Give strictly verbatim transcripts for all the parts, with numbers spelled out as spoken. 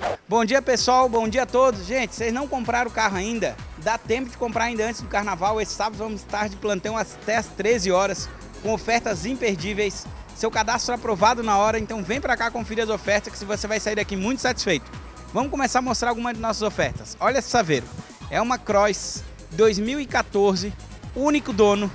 Bom dia, pessoal, bom dia a todos. Gente, vocês não compraram o carro ainda? Dá tempo de comprar ainda antes do carnaval. Esse sábado vamos estar de plantão até as treze horas, com ofertas imperdíveis. Seu cadastro aprovado na hora, então vem pra cá conferir as ofertas que você vai sair daqui muito satisfeito. Vamos começar a mostrar algumas de nossas ofertas. Olha esse Saveiro, é uma Cross dois mil e quatorze, único dono,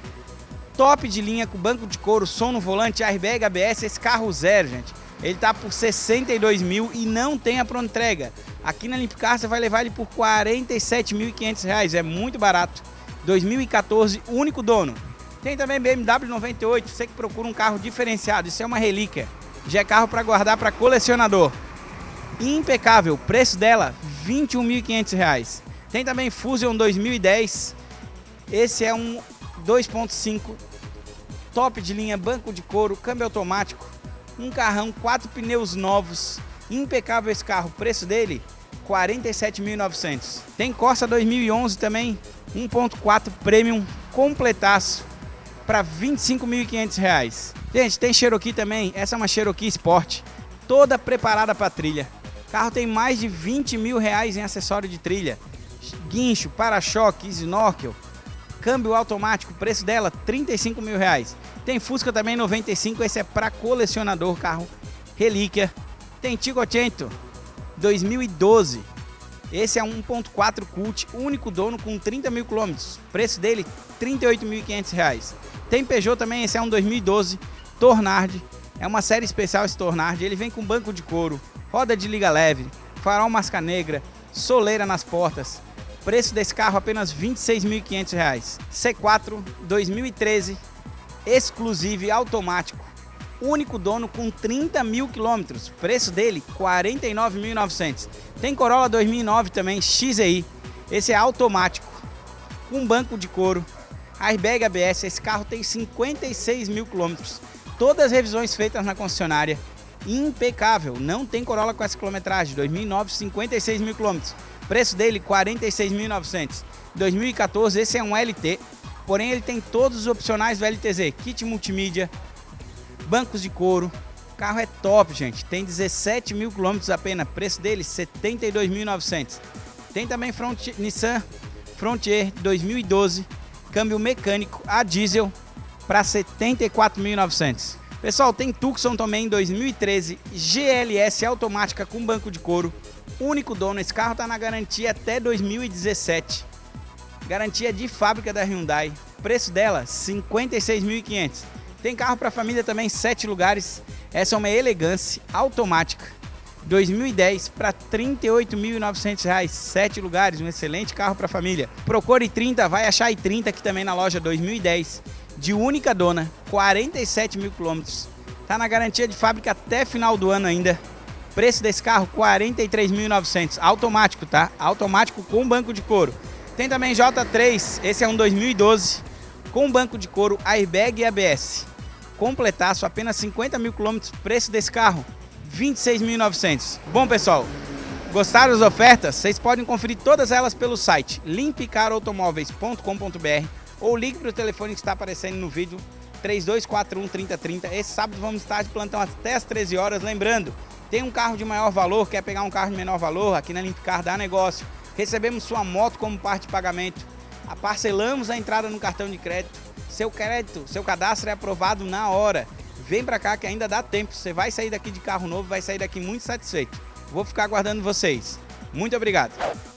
top de linha, com banco de couro, som no volante, airbag, A B S, esse carro zero, gente. Ele tá por sessenta e dois mil e não tem a pronta entrega. Aqui na Limpcar você vai levar ele por quarenta e sete mil e quinhentos reais, é muito barato. dois mil e quatorze, único dono. Tem também B M W noventa e oito, você que procura um carro diferenciado, isso é uma relíquia. Já é carro para guardar para colecionador. Impecável, preço dela vinte e um mil e quinhentos reais. Tem também Fusion dois mil e dez, esse é um dois ponto cinco, top de linha, banco de couro, câmbio automático, um carrão, quatro pneus novos, impecável esse carro, preço dele quarenta e sete mil e novecentos. Tem Corsa dois mil e onze também, um ponto quatro Premium, completaço, para vinte e cinco mil e quinhentos reais. Gente, tem Cherokee também, essa é uma Cherokee Sport, toda preparada para trilha. O carro tem mais de vinte mil reais em acessório de trilha, guincho, para-choque, snorkel, câmbio automático, preço dela trinta e cinco mil reais. Tem Fusca também noventa e cinco, esse é para colecionador, carro relíquia. Tem Tigocento dois mil e doze, esse é um ponto quatro Cult, único dono com trinta mil quilômetros, preço dele trinta e oito mil e quinhentos reais. Tem Peugeot também, esse é um dois mil e doze, Tornard, é uma série especial esse Tornard, ele vem com banco de couro, roda de liga leve, farol masca negra, soleira nas portas. Preço desse carro apenas vinte e seis mil e quinhentos reais. C quatro dois mil e treze, exclusivo automático, único dono com trinta mil quilômetros, preço dele quarenta e nove mil e novecentos. Tem Corolla dois mil e nove também, X E I, esse é automático, com banco de couro, airbag A B S, esse carro tem cinquenta e seis mil quilômetros, todas as revisões feitas na concessionária, impecável, não tem Corolla com essa quilometragem, dois mil e nove, cinquenta e seis mil quilômetros, preço dele quarenta e seis mil e novecentos. dois mil e quatorze, esse é um L T, porém ele tem todos os opcionais do L T Z, kit multimídia, bancos de couro, o carro é top, gente, tem dezessete mil quilômetros apenas, preço dele setenta e dois mil e novecentos. Tem também Front, Nissan Frontier dois mil e doze, câmbio mecânico a diesel para setenta e quatro mil e novecentos. Pessoal, tem Tucson também dois mil e treze, G L S automática com banco de couro, único dono, esse carro está na garantia até dois mil e dezessete, garantia de fábrica da Hyundai, preço dela cinquenta e seis mil e quinhentos. Tem carro para família também, sete lugares, essa é uma Elegance automática, dois mil e dez para trinta e oito mil e novecentos reais, sete lugares, um excelente carro para família. Procure trinta, vai achar i trinta aqui também na loja dois mil e dez, de única dona, quarenta e sete mil quilômetros, tá na garantia de fábrica até final do ano ainda. Preço desse carro quarenta e três mil e novecentos, automático, tá? Automático com banco de couro. Tem também J três, esse é um dois mil e doze, com banco de couro, airbag e A B S. Completaço, apenas cinquenta mil quilômetros, preço desse carro vinte e seis mil e novecentos. Bom, pessoal, gostaram das ofertas? Vocês podem conferir todas elas pelo site limpcar automóveis ponto com ponto br ou ligue para o telefone que está aparecendo no vídeo, três dois quatro um, trinta trinta. Esse sábado vamos estar de plantão até as treze horas. Lembrando, tem um carro de maior valor, quer pegar um carro de menor valor, aqui na Limpcar dá negócio. Recebemos sua moto como parte de pagamento, parcelamos a entrada no cartão de crédito, seu crédito, seu cadastro é aprovado na hora. Vem pra cá que ainda dá tempo, você vai sair daqui de carro novo, vai sair daqui muito satisfeito. Vou ficar aguardando vocês. Muito obrigado.